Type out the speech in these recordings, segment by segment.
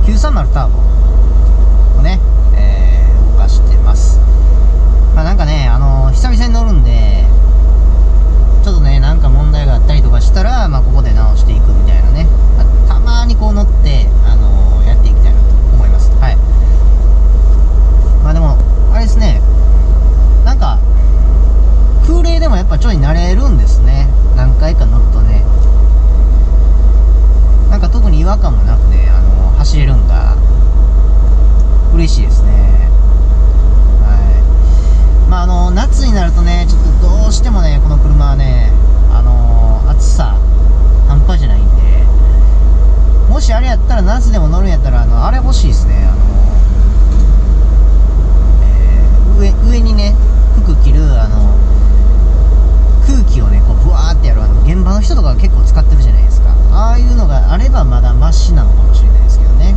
930ターボをね、動かしてます。なんかね、久々に乗るんで、ちょっとね、なんか問題があったりとかしたら、ここで直していくみたいなね、たまにこう乗って、やっていきたいなと思います。はい。でも、あれですね、なんか、空冷でもやっぱちょい慣れるんですね。何回か乗るとね。なんか特に違和感もなくね、走れるんが、嬉しいですね。はい。夏になるとね、ちょっとどうしてもね、この車はね、暑さ、半端じゃないんで、もしあれやったら、夏でも乗るんやったら、あれ欲しいですね。上にね、服着る、空気をね、こう、ブワーってやる、現場の人とかが結構使ってるじゃないですか。ああいうのがあればまだマシなのかもしれないですけどね。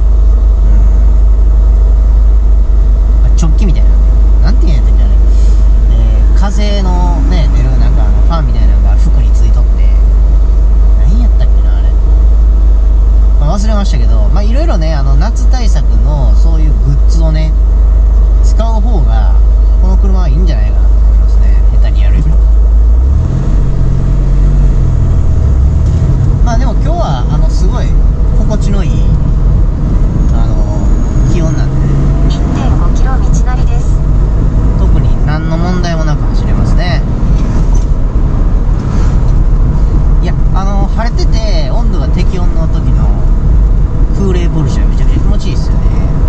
直帰みたいなね。なんて言うんやったっけ、あれ。風のね、出るなんかファンみたいなのが服についとって、何やったっけな、あれ。忘れましたけど、いろいろね、夏対策のそういうグッズをね、使う方が、この車はいいんじゃないかなと思いますね。下手にやるより。でも今日はすごい心地のいい気温なんで、 1.5 キロ道なりです。 特に何の問題もなく走れますね。いや晴れてて温度が適温の時の空冷ポルシェはめちゃくちゃ気持ちいいですよね。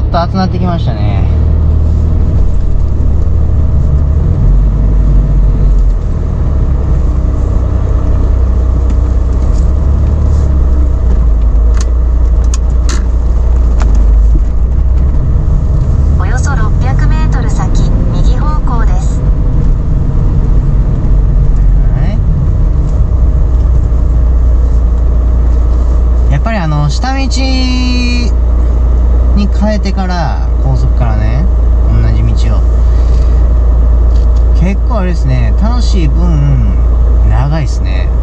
っと暑なってきましたね。 およそ600メートル先、右方向です。 やっぱり下道に変えてから高速からね、同じ道を結構あれですね、楽しい分長いですね。